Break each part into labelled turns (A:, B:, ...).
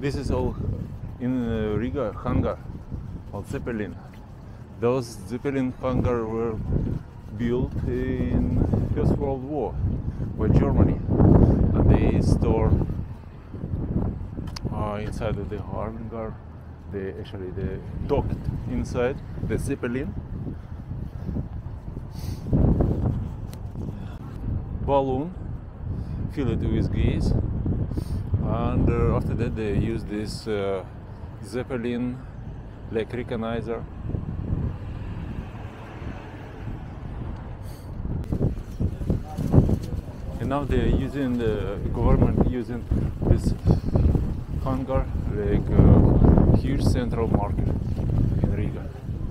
A: This is all in Riga hangar of Zeppelin. Those Zeppelin hangar were built in First World War by Germany, and they store inside of the hangar. They docked inside the Zeppelin. Balloon, fill it with gas, and after that they use this Zeppelin like recognizer. And now they're using, the government using this hangar like a huge central market in Riga.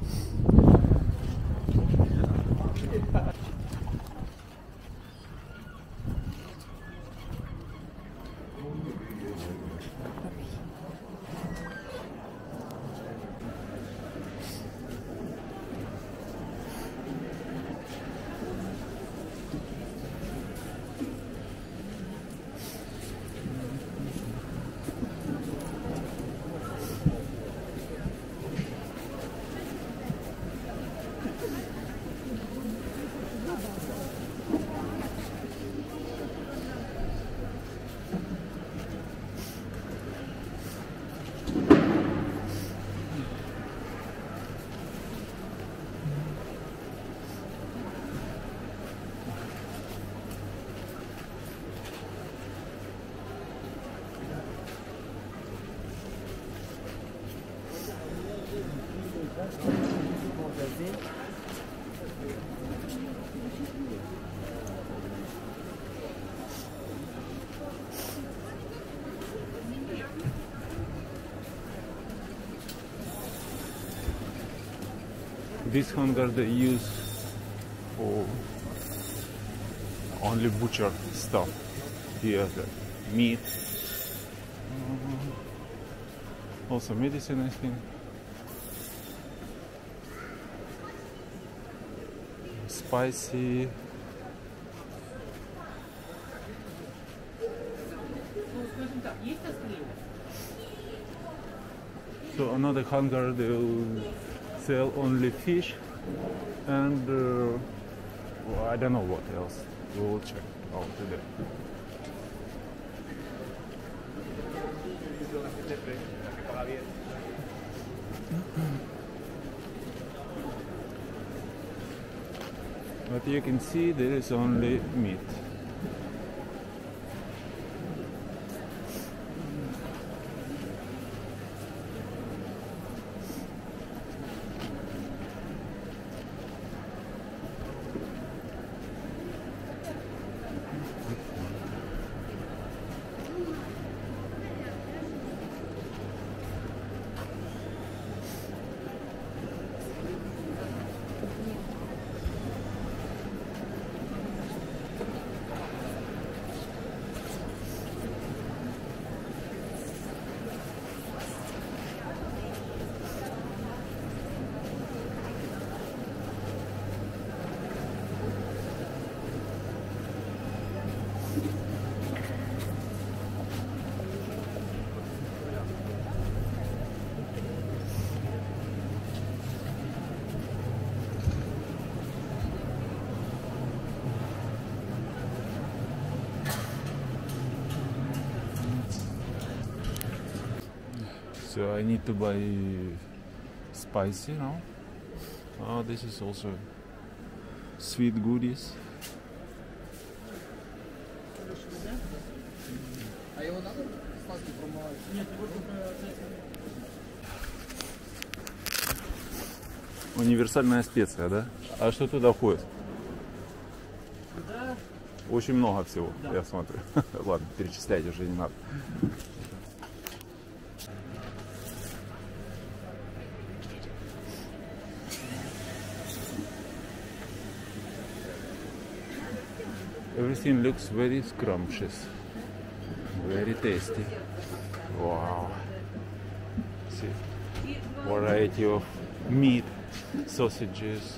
A: This hangar they use for only butcher stuff. Here the meat, also medicine, I think. Spicy. So another hangar they'll sell only fish and well, I don't know what else. We will check out today. But you can see there is only meat. So I need to buy spicy now. Oh, this is also sweet goodies. Универсальная специя, да? А что туда входит? Очень много всего, да. Я смотрю. Ладно, перечислять уже не надо. Everything looks very scrumptious, very tasty. Wow! See, variety of meat, sausages.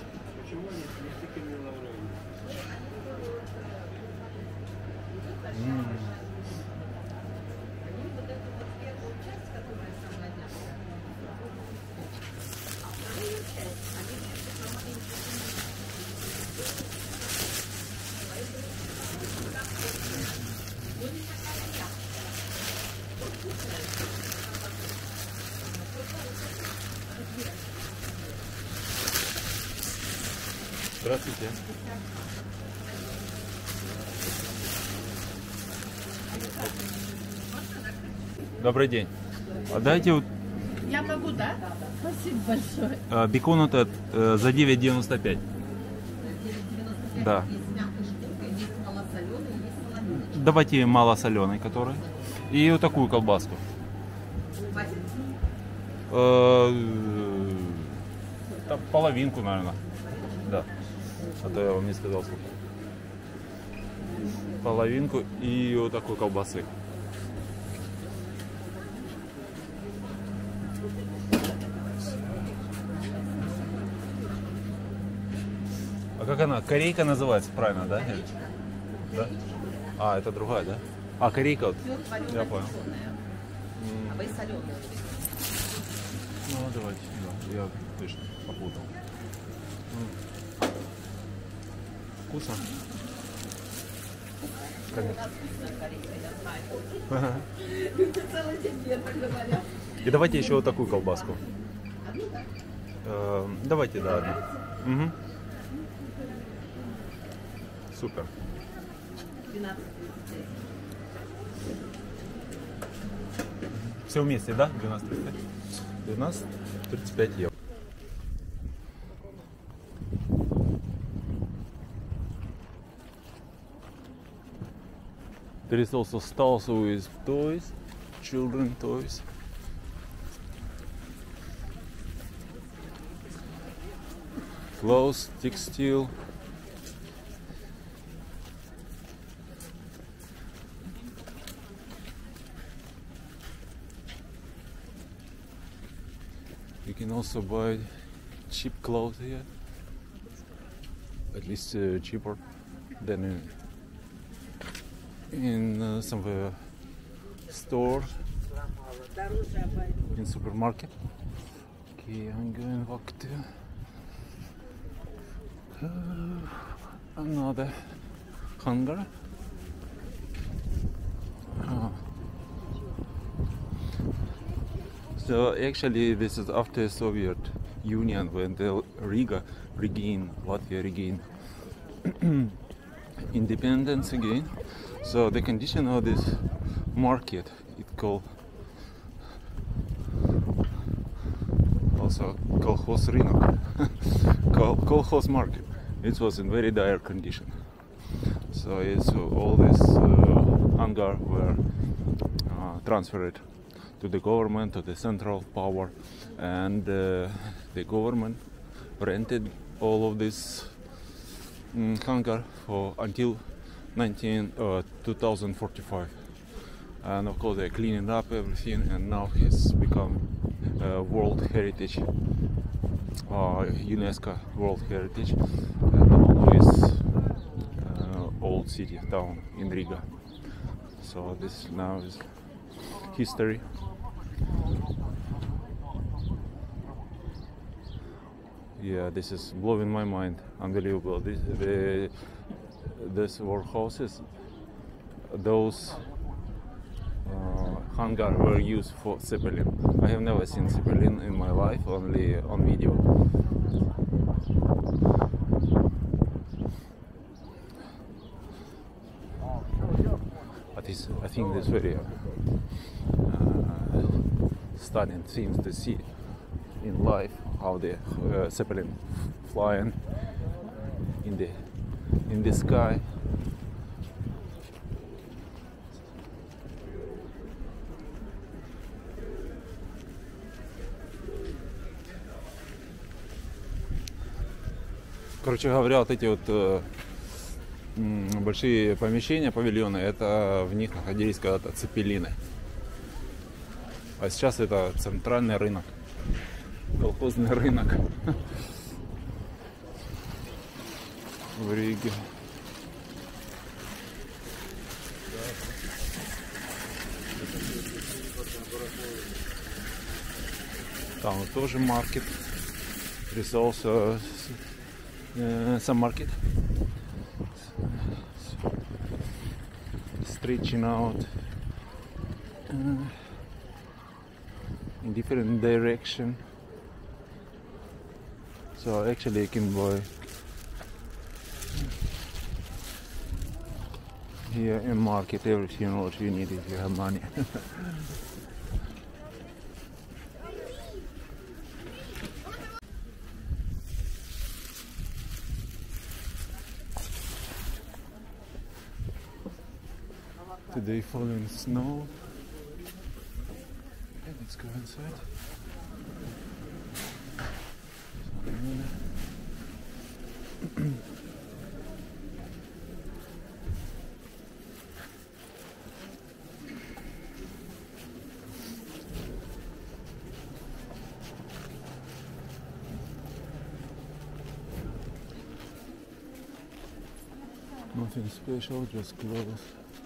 A: Здравствуйте. Добрый день. А дайте вот
B: Я могу, да? Спасибо большое.
A: бекон этот за 9,95. Да.
B: Есть мягкая шкурка, есть малосоленый, есть соломеный.
A: Давайте малосоленый, который. И вот такую колбаску. Там половинку, наверное. Да. А то я вам не сказал сколько. Половинку и вот такой колбасы. А как она? Корейка называется, правильно, да? Да? А, это другая, да? А, корейка вот. Я понял.
B: А вы соленые.
A: Ну, давайте. Да, я точно попутал. Вкусно? Конечно. Ага.
B: Целый день верно говорят.
A: И давайте еще вот такую колбаску. Давайте, да, одну. Угу. Супер.
B: 12.
A: Все вместе, да? 12,35? 12,35 евро. There is also stalls with toys, children toys. Clothes, textile. You can also buy cheap clothes here, at least cheaper than in some stores, in supermarket. Okay, I'm going back to another hangar. So actually this is after Soviet Union when the Riga regained, Latvia regained independence again. So the condition of this market, it called also Kolkhoz Rynok, Kolkhoz market. It was in very dire condition. So it's all this hangar were transferred to the government, to the central power, and the government rented all of this hangar for until 2045, and of course they're cleaning up everything, and now it's become World Heritage, UNESCO World Heritage, along with old city town in Riga. So this now is history. Yeah, this is blowing my mind. Unbelievable. This warehouses, those hangar were used for Zeppelin. I have never seen Zeppelin in my life, only on video. But I think this very stunning things to see in life, how the Zeppelin flying in the sky. Короче говоря, вот эти вот большие помещения, павильоны, это в них находились когда-то цепелины. А сейчас это центральный рынок, колхозный рынок в Риге. Там вот тоже маркет. There's also some market. Stretching out in different direction. So actually you can buy Here in market, everything what you need if you have money. Today falling snow. Okay, let's go inside. Nothing special, just clothes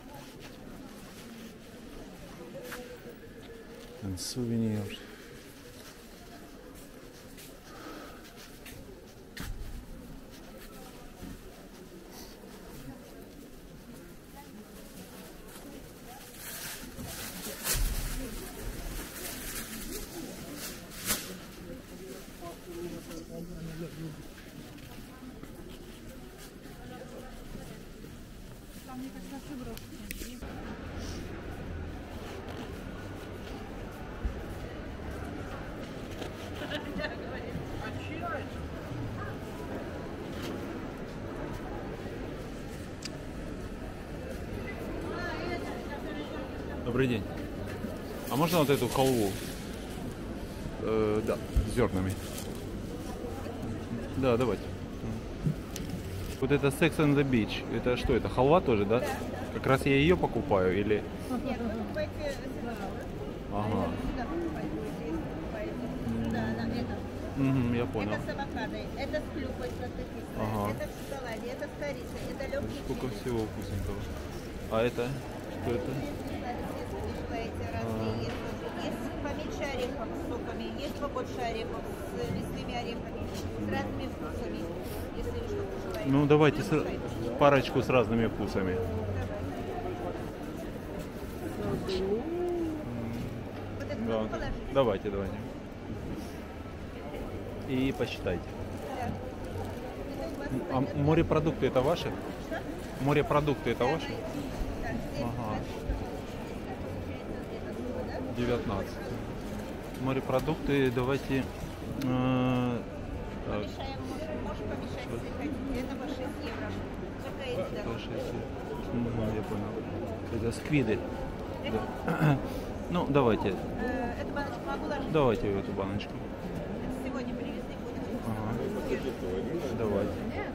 A: and souvenirs. Добрый день. А можно вот эту халву? Да, с зернами. Да, давайте. Вот это Sex on the Beach. Это что, это халва тоже, да? Да. Как раз я ее покупаю или...
B: Нет, вы покупаете зерновую.
A: Ага.
B: Сюда покупаете, здесь покупаете. Да, это.
A: Я понял.
B: Это с авокадо, это с клюквой сладкокислой,
A: Ага.
B: это в шоколаде, это с корицей, это легкий
A: Сколько
B: чили.
A: всего вкусненького. А это? Что это?
B: Есть поменьше орехов с соками, есть побольше орехов с лесными орехами, с разными вкусами. Если вы что-то желаете.
A: Ну давайте
B: Выбирайте.
A: парочку с разными вкусами.
B: Вот это
A: Да.
B: можно положить?
A: Давайте. И посчитайте.
B: Да. Это у вас
A: А
B: пойдет.
A: морепродукты это ваши?
B: Что?
A: Морепродукты это ваши?
B: Да, здесь
A: Ага.
B: получается где-то сумма, да?
A: 19. Морепродукты давайте... так,
B: Помешаем, можешь помешать, если хотите. Это по 6 евро. Только эти
A: по
B: дороже.
A: 6. Я понял. Это сквиды. Да. Ну, давайте.
B: Эту баночку могу ложить?
A: Давайте эту баночку.
B: Это сегодня привезли, будете?
A: Ага. Давайте.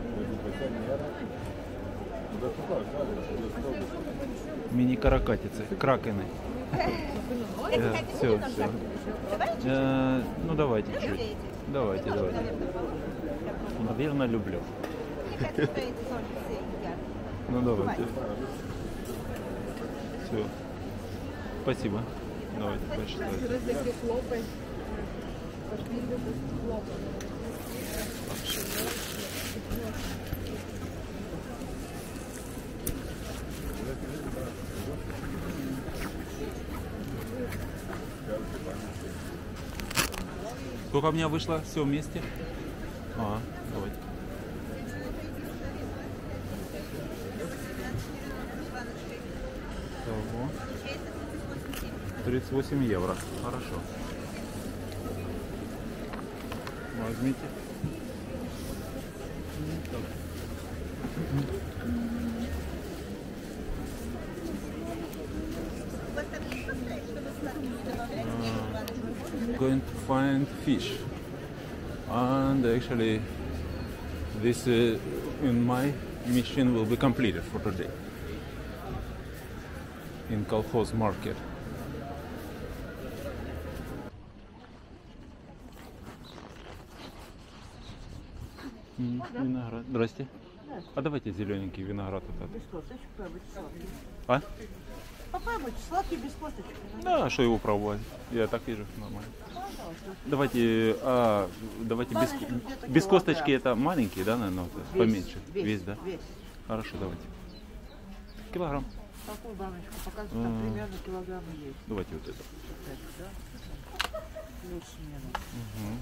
A: Мини-каракатицы, кракены.
B: Это хотите
A: Все,
B: нам
A: все.
B: так? Давай чуть-чуть.
A: Ну давайте чуть.
B: Любите?
A: Давайте.
B: Наверное, положим.
A: Наверное, люблю.
B: Мне кажется, что эти тоже все едят.
A: Ну давайте. Все. Спасибо. Давайте почитайте. Сколько у меня вышло все вместе? Давайте. Того. 38 евро. Хорошо. Возьмите. Going to find fish, and actually this in my mission will be completed for today in Kolkhoz market. Виноград. Здрасте. А давайте зелененький виноград этот.
C: Без косточек, попробуйте сладкий.
A: А?
C: Попробуйте сладкий без косточек.
A: Да, что его пробовать? Я так вижу, нормально. Давайте, давайте без,
C: Баночку где-то
A: без
C: килограмм.
A: косточки это маленький, да, наверное, вот, поменьше. Весь, да?
C: Весь.
A: Хорошо, давайте. Килограмм.
C: Такую баночку показывают, там примерно килограмма есть.
A: Давайте вот это.
C: Вот это, да? Плюс-минус.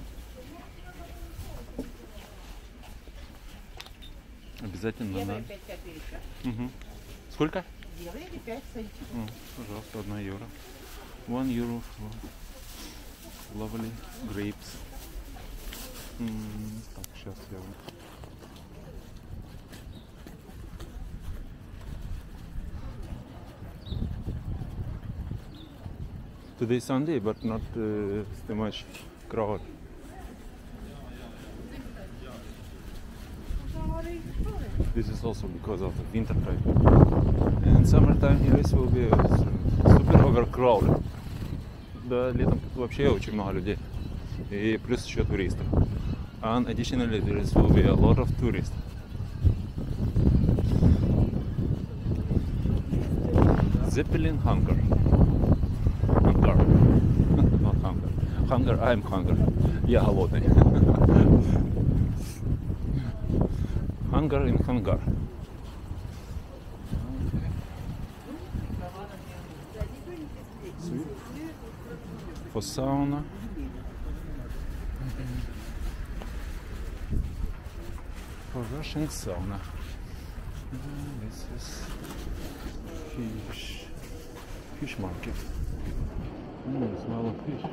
A: Обязательно надо.
B: 5 копеек.
A: Мгм. Сколько?
C: евро или 5 центов.
A: Пожалуйста, 1 евро. 1 euro for lovely grapes. Так, сейчас я... Today is Sunday, but not too much crowd. This is also because of the winter time. And summertime here this will be super overcrowded. Да, летом тут вообще очень много людей. И плюс еще туристов. And additionally there will be a lot of tourists. Zeppelin hunger. Hunger. Not hunger. Hunger, I'm hunger. Я голодный. Hunger in hangar. For sauna. For Russian sauna. This is fish market. Smell of fish.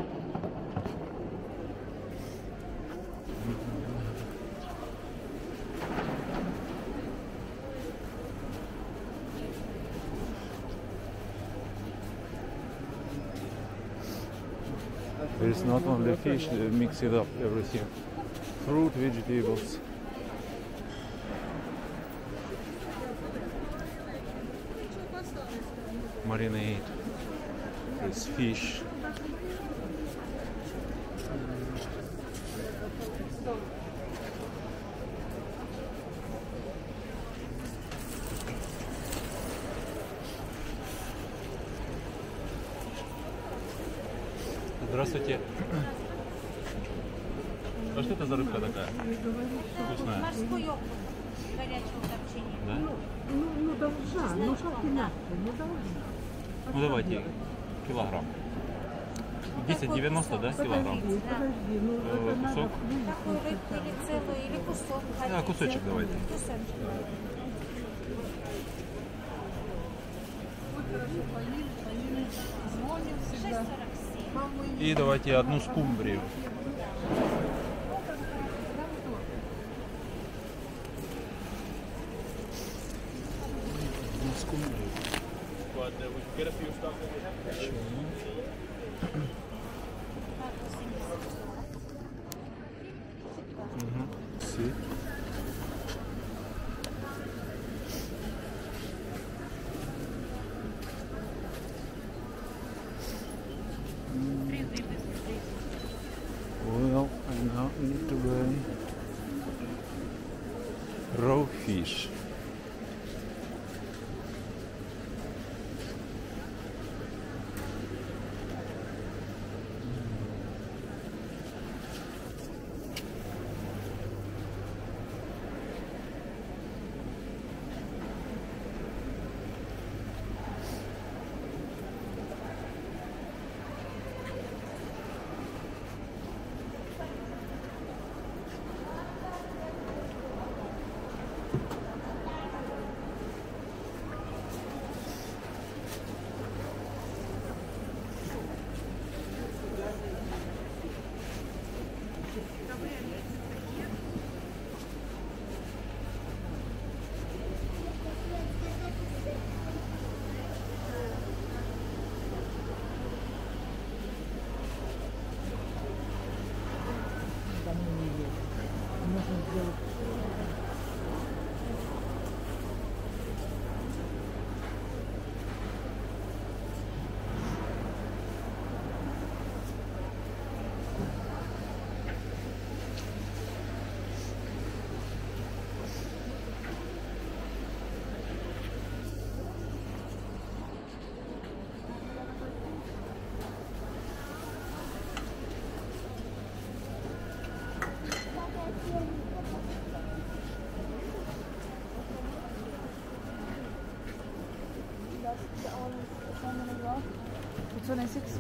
A: There is not only fish, they mix it up, everything. Fruit, vegetables. Marinade. There's fish. Здравствуйте. А что это за рыбка такая? Вкусная.
B: Морской окунь горячего копчения.
A: Да?
C: Ну, должна. Ну, как иначе? Ну, должна.
A: Ну давайте килограмм. 10,90, да, килограмм?
C: Подожди, ну, это надо
A: Кусок?
B: Такую рыбку или целую, или кусок.
A: Да, кусочек давайте.
B: Кусочек.
A: И давайте одну скумбрию. Одну скумбрию. Си. Well, I now need to buy raw fish.
C: It's only 6.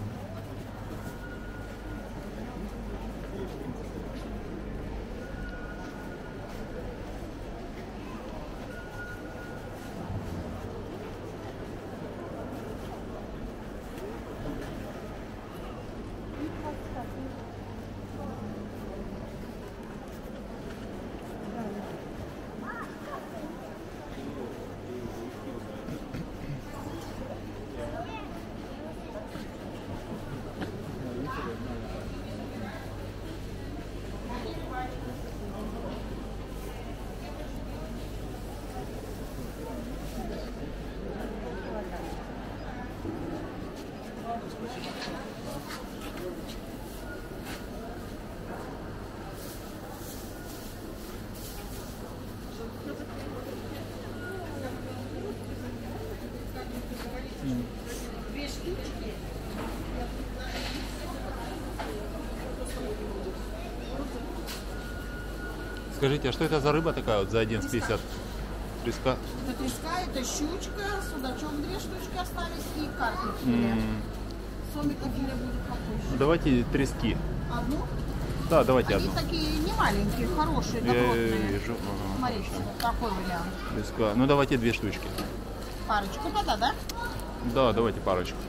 A: Скажите, а что это за рыба такая вот за 11,50? Треска?
D: Это треска, это щучка, судачок 2 штучки остались и карпик филе. Сомика филе будет попозже.
A: Давайте трески.
D: Одну?
A: Да, давайте
D: Они
A: одну.
D: такие не маленькие, хорошие,
A: Я
D: добротные.
A: вижу. Ага,
D: Смотрите, вот такой вариант.
A: треска. Ну давайте 2 штучки.
D: Парочку тогда, да?
A: Да, давайте парочку.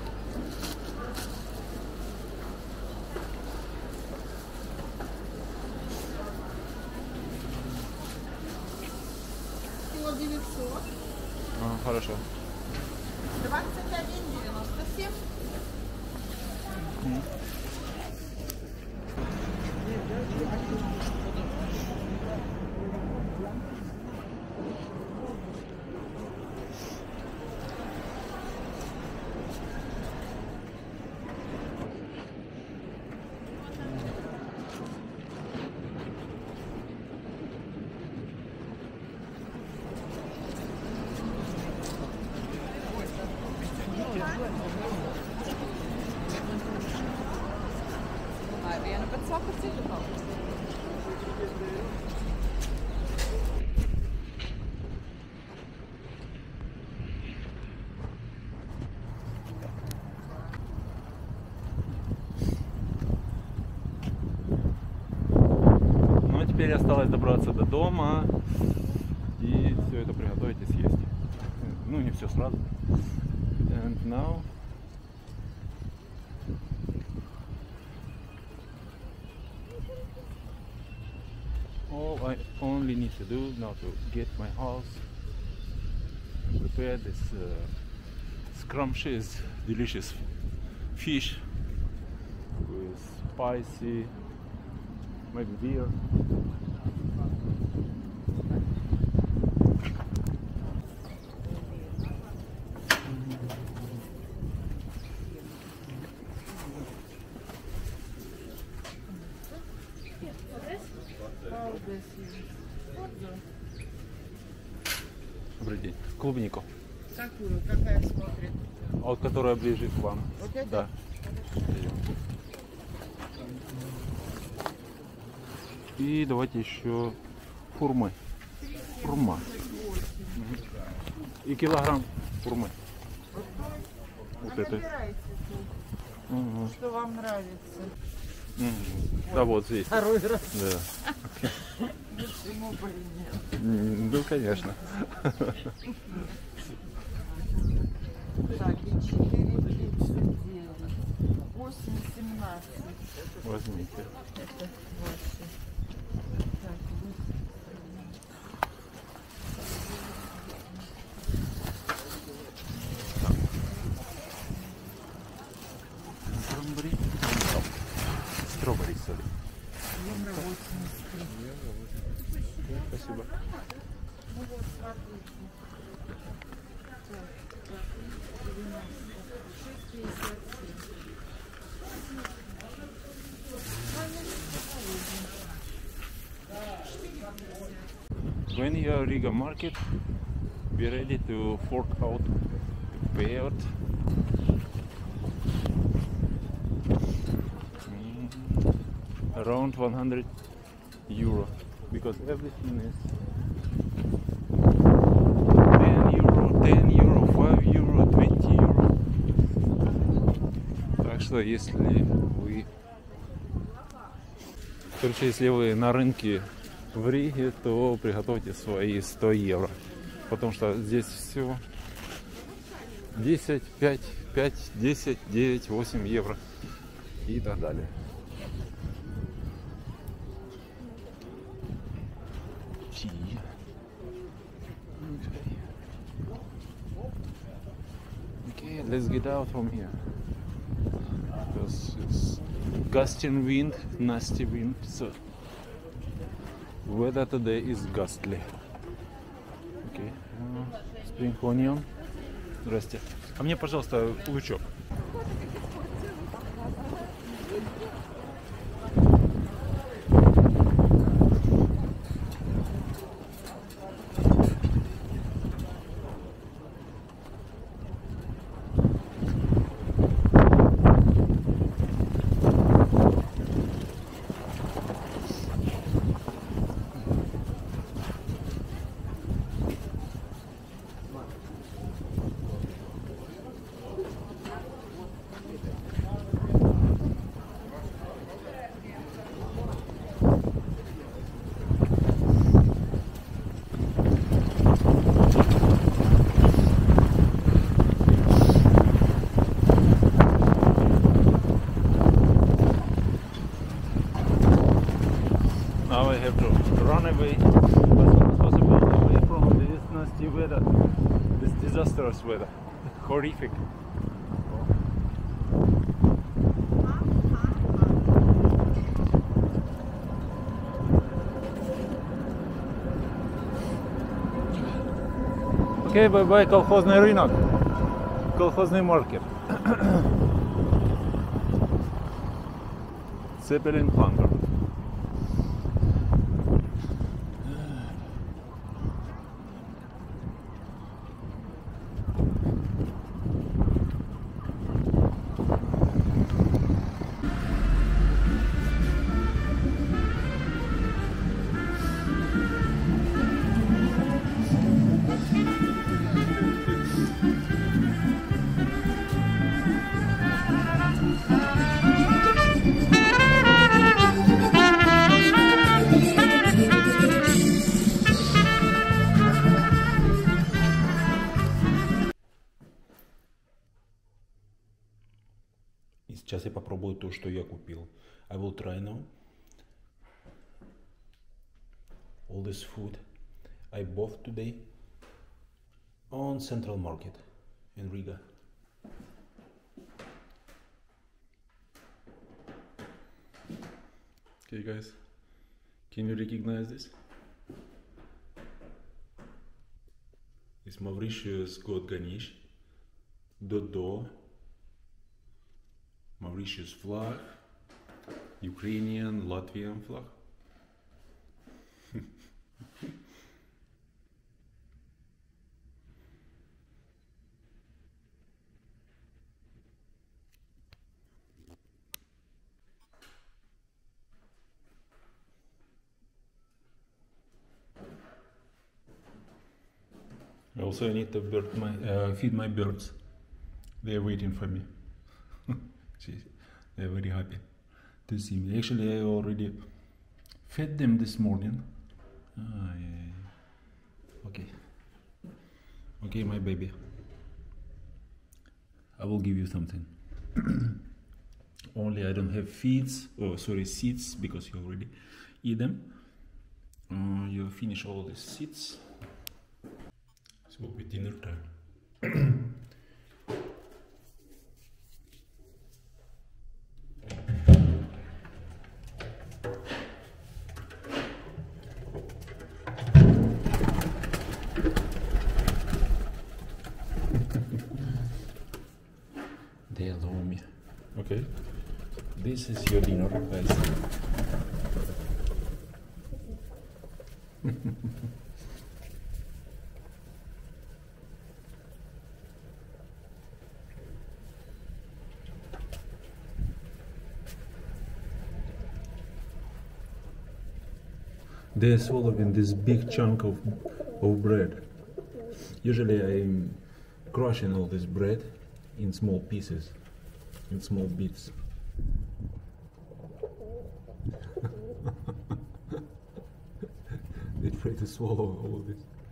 D: Кило 900.
A: Хорошо.
D: 21,97.
A: Ну а теперь осталось добраться до дома и все это приготовить и съесть. Ну не все сразу. And now all I only need to do now to get my house and prepare this scrumptious, delicious fish with spicy, maybe beer. Добрый день. Клубнику.
D: Какую? Какая смотрит?
A: А вот которая ближе к вам.
D: Вот эта?
A: Да. И давайте еще фурмы. Фурма. Мгм. И килограмм фурмы. Вот это.
D: Выбирайте тут,
A: Мгм.
D: что вам нравится.
A: Мгм. Да, вот здесь.
D: Второй раз.
A: Да.
D: Почему бы и нет?
A: Ну, конечно.
D: Так, и 4,39. 8,17.
A: Возьмите.
D: Это ваши. Так,
A: Стробери соли.
D: евро 83.
A: Спасибо.
D: Ну вот, смотрите. Так, 6,57.
A: When you are Riga market, be ready to fork out the payout. Around 100 euro, because everything is 10 euro, 5 euro, 20 euro. Так что если вы, короче, если вы на рынке в Риге, то приготовьте свои 100 евро, потому что здесь все 10, 5, 5, 10, 9, 8 евро и так далее. Okay, let's get out from here because it's gusting wind, nasty wind, so weather today is gustly. Okay, spring onion. Здрасте. А мне, пожалуйста, лучок. have to run away as soon as possible away from this nasty weather, this disastrous weather, horrific. Окей, бай-бай, колхозный рынок, колхозный маркет. Zeppelin Hunger. И сейчас я попробую то, что я купил. I will try now. All this food I bought today on Central Market in Riga. Okay guys, can you recognize this? It's Mauritius God Ganesh, Dodo, Mauritius flag, Ukrainian, Latvian flag. Also, I need to feed my birds. They're waiting for me. They're very happy to see me. Actually, I already fed them this morning. Okay. Okay, my baby. I will give you something. Only I don't have seeds, because you already eat them. You finish all the seeds. So it will be dinner time. They allow me. Okay. This is your dinner, guys. They're swallowing this big chunk of bread. Usually I'm crushing all this bread in small pieces, in small bits. They try to swallow all of this.